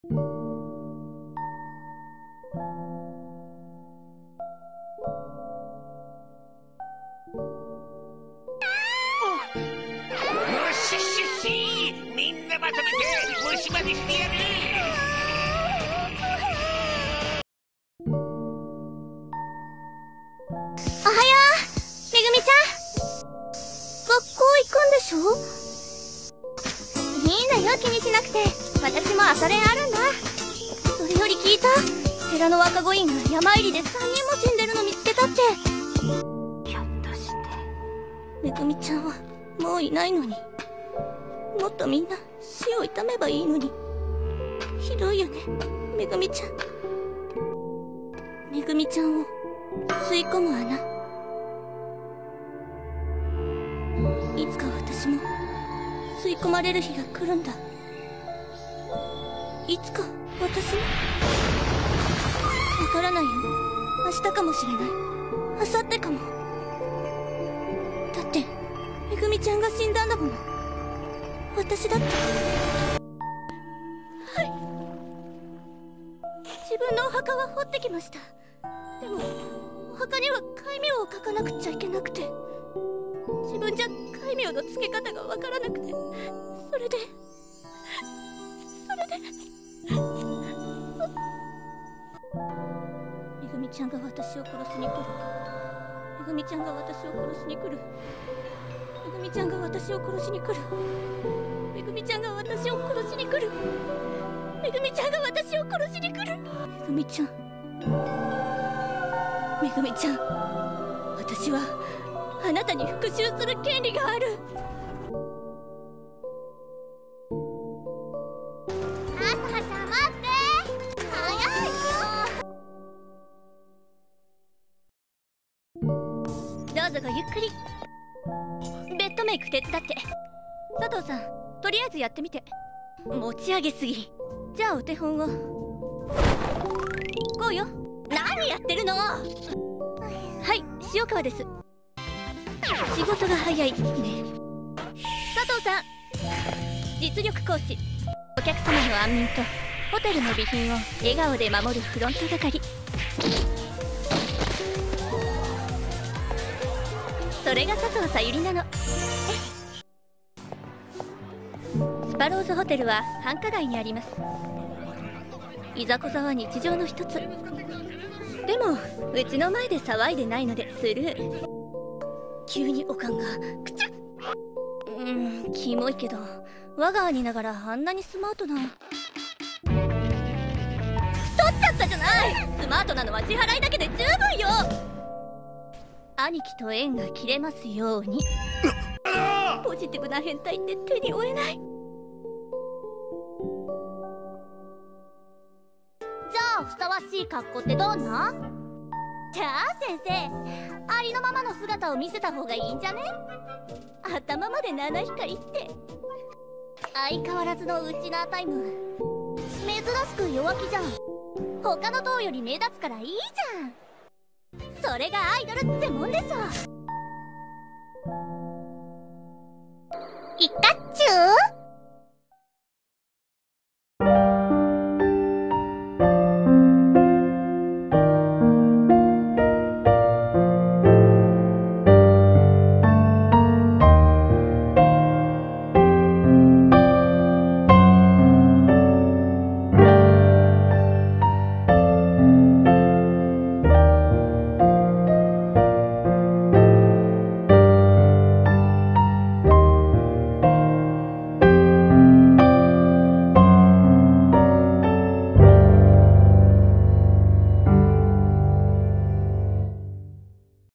シシシ、みんなまとめて虫歯にしてやる。 おはよう、めぐみちゃん。学校行くんでしょ？いいんだよ、気にしなくて。私も朝練あるんだ。それより聞いた？寺の若子院が山入りで3人も死んでるの見つけたって。ひょっとしてめぐみちゃんはもういないのに。もっとみんな死を悼めばいいのに。ひどいよね、めぐみちゃん。めぐみちゃんを吸い込む穴。いつか私も吸い込まれる日が来るんだ。いつか私も。わからないよ。明日かもしれない。明後日かも。だってめぐみちゃんが死んだんだもの。私だって。はい、自分のお墓は掘ってきました。でもお墓には戒名を書かなくちゃいけなくて、自分じゃ戒名の付け方がわからなくて、それでめぐみちゃんが私を殺しに来る。めぐみちゃんが私を殺しに来る。めぐみちゃんが私を殺しに来る。めぐみちゃんが私を殺しに来る。めぐみちゃんが私を殺しに来る。めぐみちゃん、めぐみちゃん、私はあなたに復讐する権利がある。朝葉ちゃん待って、早いよ。どうぞごゆっくり。ベッドメイク手伝って。佐藤さん、とりあえずやってみて。持ち上げすぎ。じゃあお手本を。こうよ。何やってるの？はい、塩川です。仕事が早いね。佐藤さん、実力行使。お客様の安眠とホテルの備品を笑顔で守るフロント係。それが佐藤さゆりなの。スパローズホテルは繁華街にあります。いざこざは日常の一つ。でもうちの前で騒いでないのでスルー。急におかんがくちゃっ。キモいけど我が兄ながらあんなにスマートな。取っちゃったじゃない。スマートなのは支払いだけで十分よ。兄貴と縁が切れますように。ポジティブな変態って手に負えない。じゃあふさわしい格好ってどんな？じゃあ先生、ありのままの姿を見せた方がいいんじゃね？頭まで七光って相変わらずのウチナータイム。珍しく弱気じゃん。他の塔より目立つからいいじゃん。それがアイドルってもんでしょ。